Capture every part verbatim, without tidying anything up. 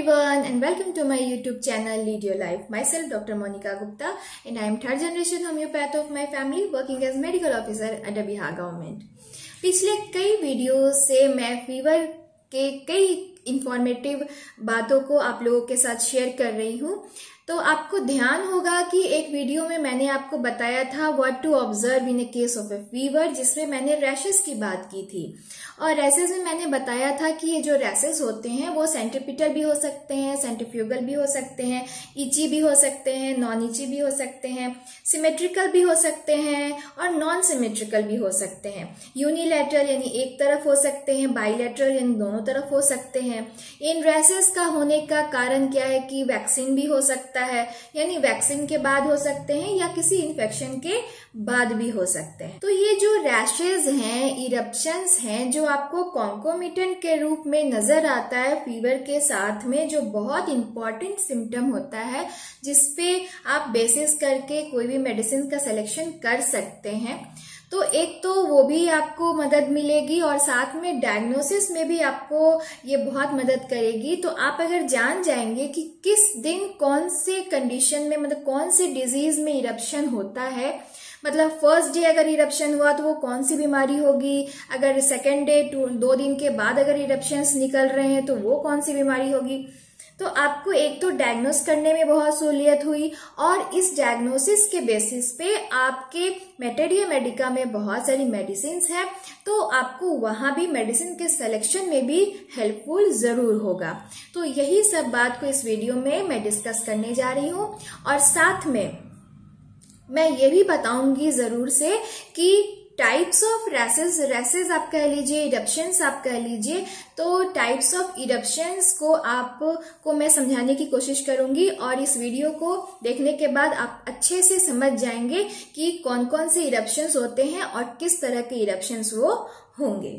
everyone and welcome to my YouTube channel Lead Your Life. Myself Doctor Monica Gupta and I am third generation homeopath of my family working as medical officer under Bihar government. पिछले कई videos से मैं fever के कई informative बातों को आप लोगों के साथ शेयर कर रही हूँ। तो आपको ध्यान होगा कि एक वीडियो में मैंने आपको बताया था what to observe in a case of a fever, जिसमें मैंने रैशेस की बात की थी। और रैशेस में मैंने बताया था कि ये जो रैशेस होते हैं वो सेंट्रीपिटल भी हो सकते हैं, सेंट्रीफ्यूगल भी हो सकते हैं, इची भी हो सकते हैं, नॉन इची भी हो सकते हैं, सिमेट्रिकल भी हो सकते हैं और नॉन सिमेट्रिकल भी हो सकते हैं। यूनिलैटरल यानी एक तरफ हो सकते हैं, बाइलैटरल यानी दोनों तरफ हो सकते हैं। इन रैशेस का होने का कारण क्या है कि वैक्सीन भी हो सकता है, यानी वैक्सीन के बाद हो सकते हैं या किसी इन्फेक्शन के बाद भी हो सकते हैं। तो ये जो रैशेज हैं, इरप्शंस हैं, जो आपको कॉन्कोमिटेंट के रूप में नजर आता है फीवर के साथ में, जो बहुत इंपॉर्टेंट सिम्टम होता है जिसपे आप बेसिस करके कोई भी मेडिसिन का सिलेक्शन कर सकते हैं। तो एक तो वो भी आपको मदद मिलेगी और साथ में डायग्नोसिस में भी आपको ये बहुत मदद करेगी। तो आप अगर जान जाएंगे कि किस दिन कौन से कंडीशन में, मतलब कौन से डिजीज में इरप्शन होता है, मतलब फर्स्ट डे अगर इरप्शन हुआ तो वो कौन सी बीमारी होगी, अगर सेकेंड डे दो दिन के बाद अगर इरप्शंस निकल रहे हैं तो वो कौन सी बीमारी होगी, तो आपको एक तो डायग्नोस करने में बहुत सहूलियत हुई। और इस डायग्नोसिस के बेसिस पे आपके मेटेडिया मेडिका में बहुत सारी मेडिसिन है, तो आपको वहां भी मेडिसिन के सिलेक्शन में भी हेल्पफुल जरूर होगा। तो यही सब बात को इस वीडियो में मैं डिस्कस करने जा रही हूँ। और साथ में मैं ये भी बताऊंगी जरूर से कि टाइप्स ऑफ रैसेस, रैसेस आप कह लीजिए, इरप्शंस आप कह लीजिए, तो टाइप्स ऑफ इरप्शंस को आपको मैं समझाने की कोशिश करूंगी। और इस वीडियो को देखने के बाद आप अच्छे से समझ जाएंगे कि कौन कौन से इरप्शंस होते हैं और किस तरह के इरप्शंस वो होंगे।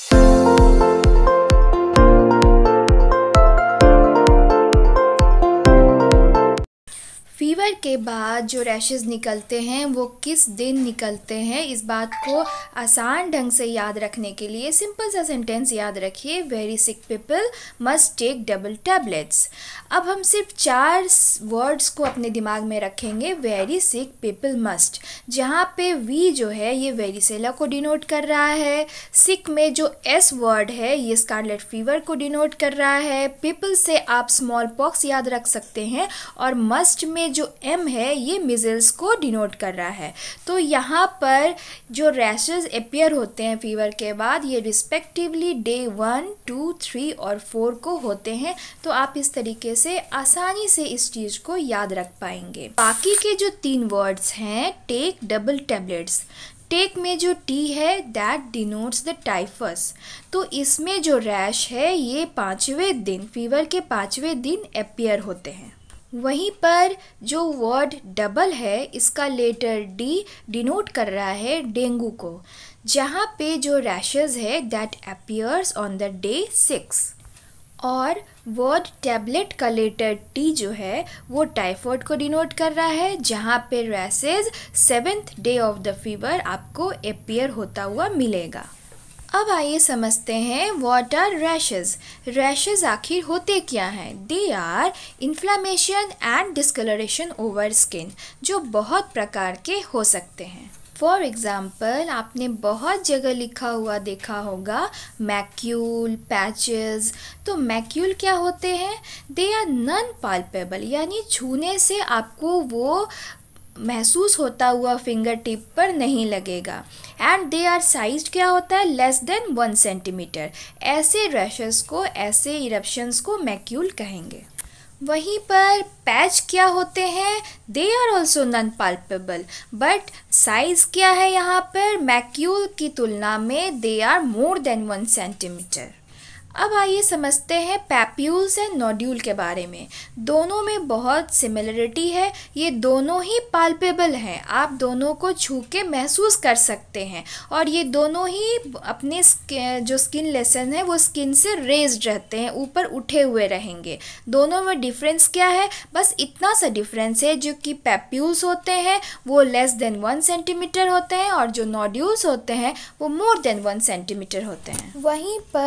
फीवर के बाद जो रैशेस निकलते हैं वो किस दिन निकलते हैं, इस बात को आसान ढंग से याद रखने के लिए सिंपल सा सेंटेंस याद रखिए, very sick people must take double tablets. अब हम सिर्फ चार वर्ड्स को अपने दिमाग में रखेंगे, वेरी सिक पीपल मस्ट, जहाँ पे वी जो है ये वेरिसेला को डिनोट कर रहा है, सिक में जो एस वर्ड है ये स्कारलेट फीवर को डिनोट कर रहा है, पीपल से आप स्मॉल पॉक्स याद रख सकते हैं और मस्ट में जो एम है ये मिजल्स को डिनोट कर रहा है। तो यहाँ पर जो रैशेस अपीयर होते हैं फीवर के बाद ये respectively day one two three और फोर को होते हैं। तो आप इस तरीके से आसानी से इस चीज को याद रख पाएंगे। बाकी के जो तीन वर्ड्स हैं, टेक डबल टैबलेट्स, टेक में जो टी है दैट डिनोट्स द टाइफस, तो इसमें जो रैश है ये पांचवें दिन, फीवर के पांचवें दिन अपीयर होते हैं। वहीं पर जो वर्ड डबल है इसका लेटर डी डिनोट कर रहा है डेंगू को, जहाँ पे जो रैशेस है that appears on the day six. और वर्ड टैबलेट का लेटर टी जो है वो टाइफॉइड को डिनोट कर रहा है, जहाँ पे rashes seventh day of the fever आपको अपीयर होता हुआ मिलेगा। अब आइए समझते हैं व्हाट आर रैशेस। रैशेस आखिर होते क्या हैं? They are inflammation and discolouration over skin, जो बहुत प्रकार के हो सकते हैं। फॉर एग्जाम्पल आपने बहुत जगह लिखा हुआ देखा होगा मैक्यूल, पैचेस। तो मैक्यूल क्या होते हैं? दे आर नॉन पाल्पेबल, यानी छूने से आपको वो महसूस होता हुआ फिंगर टिप पर नहीं लगेगा। एंड दे आर साइज क्या होता है? Less than one centimetre. ऐसे रैशेस को, ऐसे इरप्शंस को मैक्यूल कहेंगे। वहीं पर पैच क्या होते हैं? They are also non palpable, but size क्या है यहाँ पर? मैक्यूल की तुलना में they are more than one centimetre. अब आइए समझते हैं पैप्यूल्स एंड नोड्यूल के बारे में। दोनों में बहुत सिमिलरिटी है, ये दोनों ही पाल्पेबल हैं, आप दोनों को छू के महसूस कर सकते हैं और ये दोनों ही अपने जो स्किन लेसन है वो स्किन से रेज्ड रहते हैं, ऊपर उठे हुए रहेंगे। दोनों में डिफरेंस क्या है? बस इतना सा डिफरेंस है, जो कि पैप्यूल्स होते हैं वो लेस देन वन सेंटीमीटर होते हैं और जो नोड्यूल्स होते हैं वो मोर देन वन सेंटीमीटर होते हैं। वहीं पर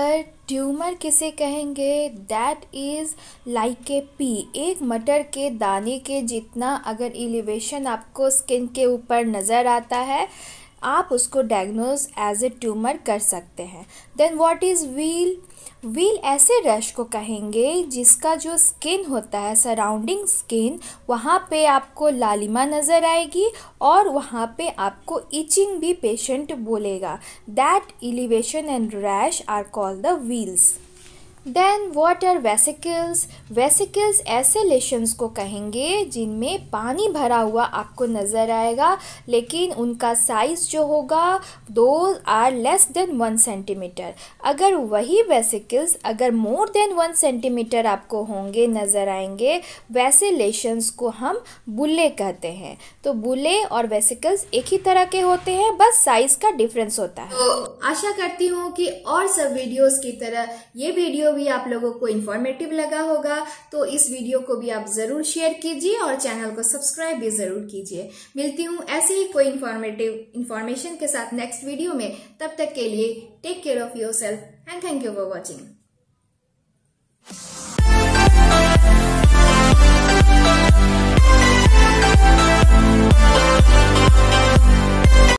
ट्यूमर किसे कहेंगे? That is like a pea, एक मटर के दाने के जितना अगर एलिवेशन आपको स्किन के ऊपर नज़र आता है, आप उसको डायग्नोज एज ए ट्यूमर कर सकते हैं। Then what is wheal? Wheal ऐसे रश को कहेंगे जिसका जो स्किन होता है, सराउंडिंग स्किन, वहाँ पे आपको लालिमा नज़र आएगी और वहाँ पे आपको इचिंग भी पेशेंट बोलेगा। That elevation and rash are called the wheals. Then what are vesicles? Vesicles ऐसे लेशंस को कहेंगे जिनमें पानी भरा हुआ आपको नज़र आएगा, लेकिन उनका साइज़ जो होगा दो are less than one centimetre. अगर वही वेसिकल्स अगर मोर देन वन सेंटीमीटर आपको होंगे, नज़र आएंगे, वैसे लेशंस को हम बुल्ले कहते हैं। तो बुल्ले और वेसिकल्स एक ही तरह के होते हैं, बस साइज़ का डिफरेंस होता है। तो आशा करती हूँ कि और सब वीडियोस की तरह ये वीडियो भी आप लोगों को इन्फॉर्मेटिव लगा होगा। तो इस वीडियो को भी आप जरूर शेयर कीजिए और चैनल को सब्सक्राइब भी जरूर कीजिए। मिलती हूँ ऐसे ही कोई इन्फॉर्मेटिव इन्फॉर्मेशन के साथ नेक्स्ट वीडियो में। तब तक के लिए take care of yourself and thank you for watching.